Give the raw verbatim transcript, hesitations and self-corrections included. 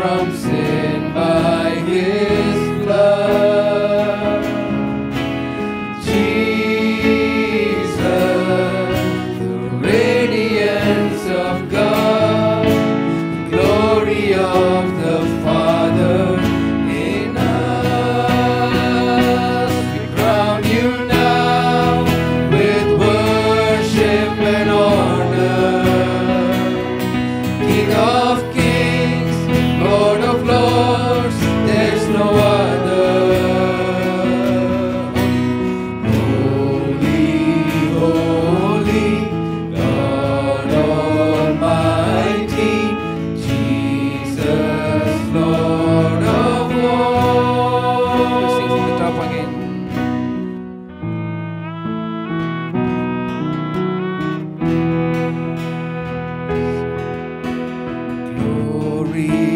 from sin by His blood. Jesus, the radiance of God, glory of the Father in us. We crown you now with worship and honor, King of kings, Lord of lords, there's no other. Holy, holy, God Almighty, Jesus, Lord of all. Let's sing from the top again. Glory